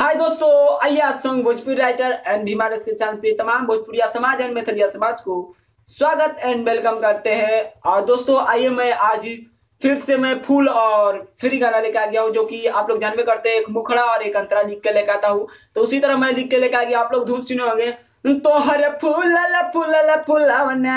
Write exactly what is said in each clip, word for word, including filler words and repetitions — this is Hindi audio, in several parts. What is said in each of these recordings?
हाय दोस्तों, आइए आज सॉन्ग भोजपुरी राइटर एंड भीमारस के चैनल पे तमाम भोजपुरिया समाज एंड मैथिलिया समाज को स्वागत एंड वेलकम करते हैं। और दोस्तों आइए मैं आज फिर से मैं फूल और फ्री गाना लेकर आ गया हूँ, जो कि आप लोग जानबे करते हैं, एक मुखड़ा और एक अंतरा लिख के लेकर आता हूँ। तो उसी तरह मैं लिख के लेकर आ गया, आप लोग धुन सुने होंगे। तो हर फूल फूल फूलवना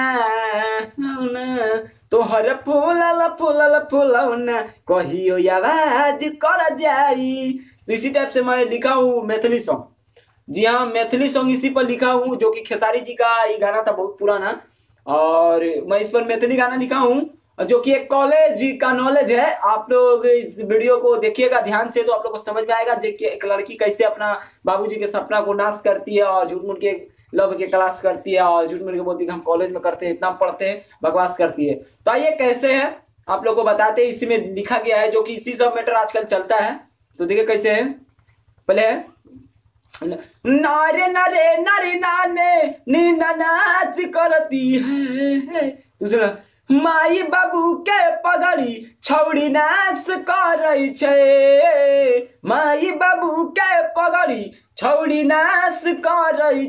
तो हर फूल फूल फूलवना कहियो आवाज कर जाई। तो इसी टाइप से मैं लिखा हूँ मैथिली सॉन्ग। जी हाँ, मैथिली सॉन्ग इसी पर लिखा हूँ, जो कि खेसारी जी का ये गाना था बहुत पुराना, और मैं इस पर मैथिली गाना लिखा हूँ, जो कि एक कॉलेज का नॉलेज है। आप लोग इस वीडियो को देखिएगा ध्यान से, तो आप लोग को समझ में आएगा देखिए एक लड़की कैसे अपना बाबूजी के सपना को नाश करती है और झूठ मूठ के लव के क्लास करती है और झूठ मूठ के बोलती है कि हम कॉलेज में करते हैं, इतना पढ़ते हैं, बकवास करती है। तो आइए कैसे है आप लोग को बताते हैं, इसी में लिखा गया है, जो कि इसी सब मैटर आजकल चलता है। तो देखिए कैसे है। पहले है नारे नारे नारे नाने नीना नाच करती है। दूसरा माई बाबू के पगड़ी छौड़ी नाच करई छे, माई बाबू के पगड़ी छौड़ी नाच करई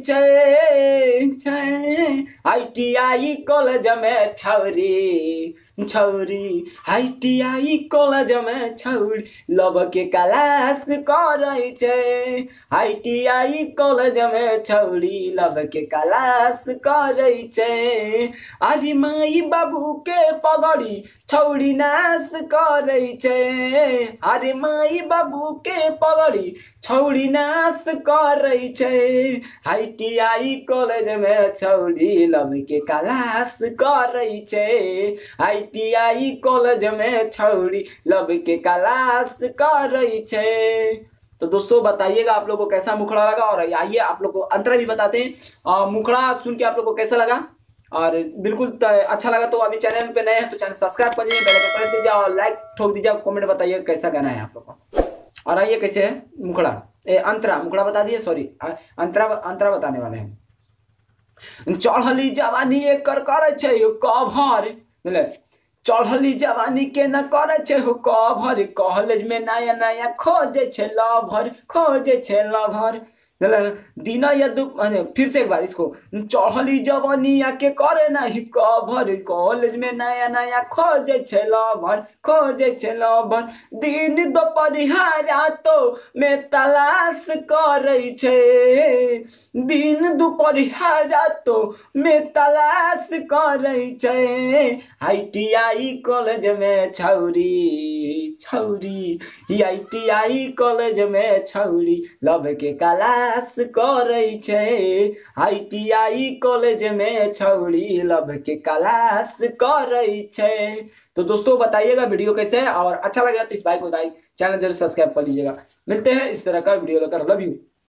छे। आईटीआई कॉलेज में छौरी छौरी आईटीआई कॉलेज में छौरी लव के क्लास करई छे, आईटीआई कॉलेज में छौरी लव के क्लास करई छे। अरे माई बाबू के पगड़ी छौड़ी नाच करई छे, अरे माई बाबू के पगड़ी छौड़ी नाच करई छे। आईटीआई कॉलेज में छौड़ी लव के क्लास करई छे, आईटीआई कॉलेज में छौड़ी लव के क्लास करई छे। तो दोस्तों बताइएगा आप लोगों को कैसा मुखड़ा लगा, और आइए आप लोग को अंतरा भी बताते हैं। मुखड़ा सुन के आप लोग को कैसा लगा, और बिल्कुल अच्छा लगा तो अभी चैनल पे नए हैं तो चैनल सब्सक्राइब कर दीजिए, बेल आइकन प्रेस दीजिए और लाइक ठोक दीजिए, कमेंट बताइए कैसा गाना है आप लोग को। और आइए कैसे है मुखड़ा, ए अंतरा, मुखड़ा बता दिए, सॉरी अंतरा अंतरा बताने वाले हैं। चढ़ली जवानी एकर करे छे कभर, चढ़ली जवानी के न करे छे हो कभर, कॉलेज में नया नया खोजे छे लभर, खोजे छे लभर। दिन या फिर से एक बार इसको, चढ़ली जवानिया के करे नहीं कभर, कॉलेज में नया नया खोजे छे लभर, खोजे छे लभर। दिन दोपहरिया तो में तलाश करई छे, दिन दोपहरिया तो में तलाश करई छे। आईटीआई कॉलेज में छौरी छौरी आईटीआई कॉलेज में छौरी लव के क्लास करई छे, आईटीआई कॉलेज में छौड़ी लव के क्लास करई छे। तो दोस्तों बताइएगा वीडियो कैसे है, और अच्छा लगा तो इस भाई को चैनल जरूर सब्सक्राइब कर लीजिएगा। मिलते हैं इस तरह का वीडियो लेकर, लव यू।